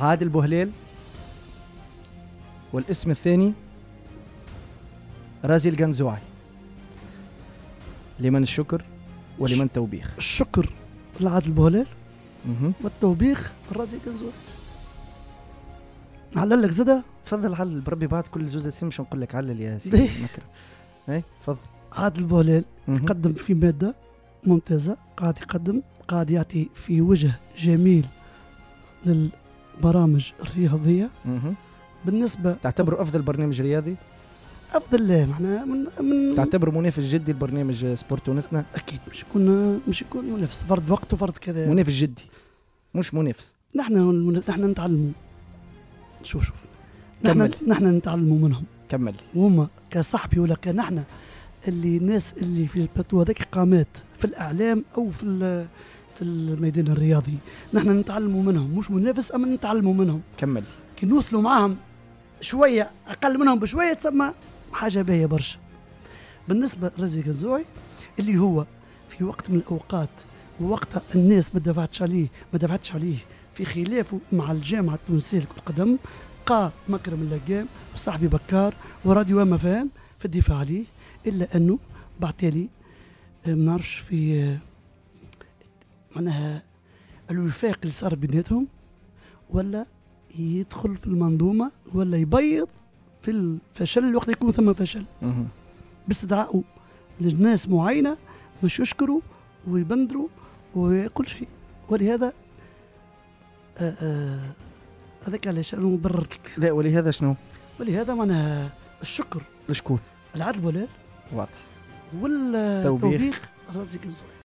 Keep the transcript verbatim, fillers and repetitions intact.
عادل بوهليل، والاسم الثاني رازي القنزوعي. لمن الشكر ولمن توبيخ؟ الشكر لعادل بوهليل والتوبيخ الرازي القنزوعي. علل لك زدا. تفضل علل بربي، بعد كل زوزة سيم مش نقول لك علل يا سيدي مكرم. اي تفضل. عادل بوهليل يقدم في مادة ممتازة، قاعد يقدم قاعد يعطي في وجه جميل للبرامج الرياضية. مه. بالنسبة تعتبره أفضل برنامج رياضي؟ أفضل لا معناها من, من تعتبره منافس جدي البرنامج سبورت ونسنا؟ أكيد مش يكون مش يكون منافس، فرض وقت وفرض كذا. منافس جدي مش منافس. نحن نحن نتعلموا. شوف شوف نحن نحن نتعلموا منهم. كمل. وهم كصاحبي ولا كنحن اللي الناس اللي في البلاتو هذاك قامات في الإعلام أو في في الميدان الرياضي، نحن نتعلموا منهم، مش منافس أما نتعلموا منهم. كمل. كي نوصلوا معهم شوية أقل منهم بشوية تسمى حاجة باهية برشا. بالنسبة لرازي القنزوعي اللي هو في وقت من الأوقات ووقتها الناس ما دفعتش عليه ما دفعتش عليه في خلافه مع الجامعة التونسية لكرة القدم، قا مكرم اللقام وصاحبي بكار وراديو ما فهم في الدفاع عليه، إلا أنه بعتالي ما نعرفش في معناها الوفاق اللي صار بيناتهم، ولا يدخل في المنظومة ولا يبيض في الفشل وقت يكون ثم فشل باستدعاء لناس معينة مش يشكروا ويبندروا وكل شيء. ولهذا هذاك علاش انا بررت لك. لا ولهذا شنو؟ ولهذا معناها الشكر لشكون؟ العدل بوهليل واضح، والتوبيخ رازي القنزوعي.